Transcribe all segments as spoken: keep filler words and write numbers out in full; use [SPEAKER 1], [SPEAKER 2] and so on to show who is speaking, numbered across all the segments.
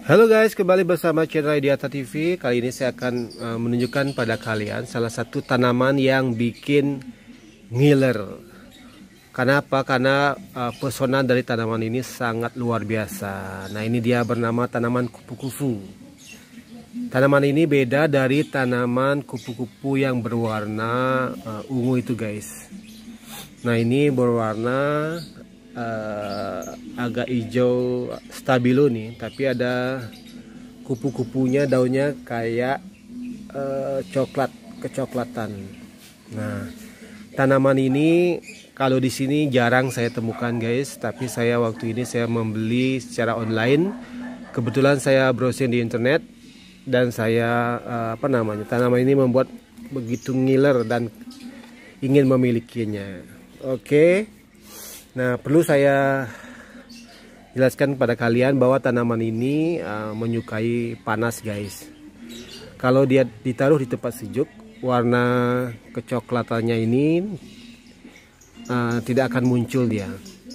[SPEAKER 1] Halo guys, kembali bersama channel Ideata T V. Kali ini saya akan uh, menunjukkan pada kalian salah satu tanaman yang bikin ngiler. Kenapa? Karena uh, pesona dari tanaman ini sangat luar biasa. Nah, ini dia bernama tanaman kupu-kupu. Tanaman ini beda dari tanaman kupu-kupu yang berwarna uh, ungu itu guys. Nah, ini berwarna Uh, agak hijau stabilo nih, tapi ada kupu-kupunya, daunnya kayak uh, coklat kecoklatan. Nah, tanaman ini kalau di sini jarang saya temukan guys, tapi saya waktu ini saya membeli secara online. Kebetulan saya browsing di internet dan saya uh, apa namanya tanaman ini membuat begitu ngiler dan ingin memilikinya. Oke. Okay. Nah, perlu saya jelaskan kepada kalian bahwa tanaman ini uh, menyukai panas guys. Kalau dia ditaruh di tempat sejuk, warna kecoklatannya ini uh, tidak akan muncul dia.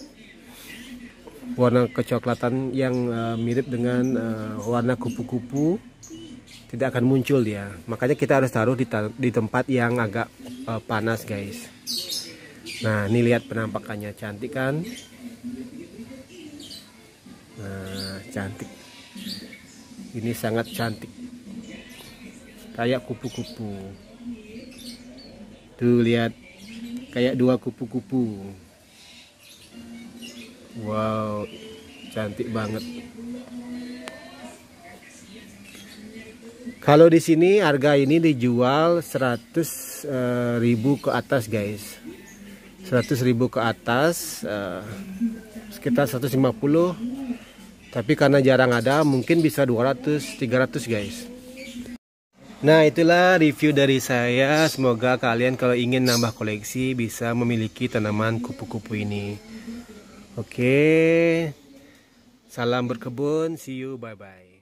[SPEAKER 1] Warna kecoklatan yang uh, mirip dengan uh, warna kupu-kupu tidak akan muncul dia. Makanya kita harus taruh di, di tempat yang agak uh, panas guys. Nah, ini lihat penampakannya, cantik kan? Nah, cantik. Ini sangat cantik. Kayak kupu-kupu. Tuh lihat, kayak dua kupu-kupu. Wow, cantik banget. Kalau di sini harga ini dijual seratus ribu ke atas guys. seratus ribu ke atas, uh, sekitar seratus lima puluh, tapi karena jarang ada mungkin bisa dua ratus tiga ratus guys. Nah, itulah review dari saya. Semoga kalian kalau ingin nambah koleksi bisa memiliki tanaman kupu-kupu ini. Oke, salam berkebun, see you, bye bye.